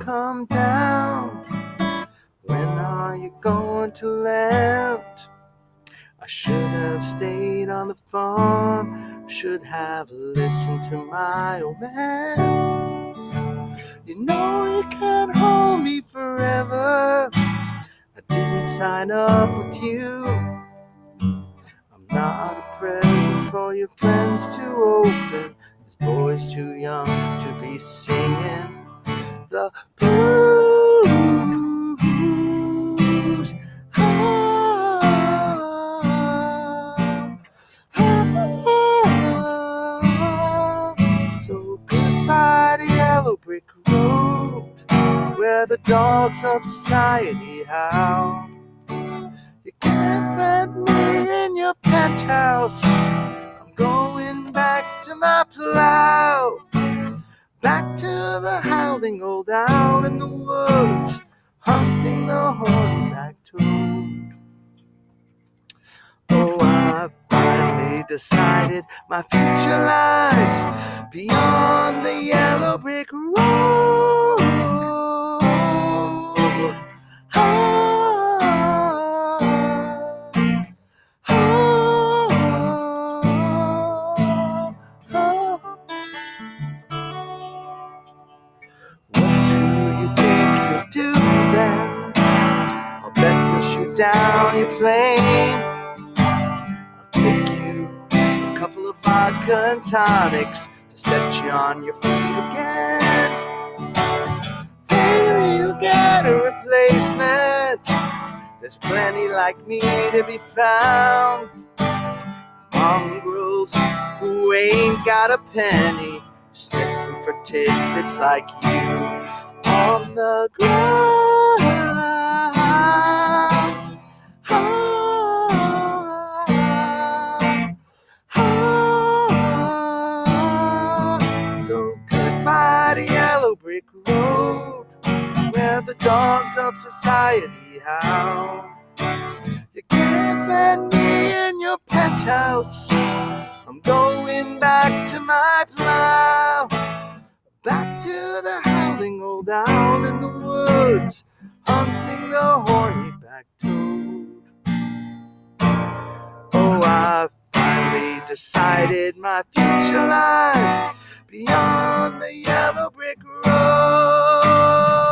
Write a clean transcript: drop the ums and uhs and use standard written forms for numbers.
come down? When are you going to land? I should have stayed on the farm, should have listened to my old man. You know you can't hold me forever. I didn't sign up with you. I'm not a present for your friends to open. This boy's too young to be singing the blues. So goodbye to yellow brick road, where the dogs of society howl. You can't plant me in your penthouse. I'm going back to my plow, back to the howling old owl in the woods, hunting the hornback toad. Oh, I've finally decided my future lies beyond the yellow brick road. Down your plane, I'll take you a couple of vodka and tonics to set you on your feet again. Maybe you'll get a replacement. There's plenty like me to be found. Mongrels who ain't got a penny, sniffing for tidbits like you on the ground. So goodbye to yellow brick road, where the dogs of society howl. You can't land me in your penthouse. I'm going back to my plow, back to the howling old owl in the woods, hunting the horny-backed toad. Oh, I've finally decided my future lies beyond the yellow brick road.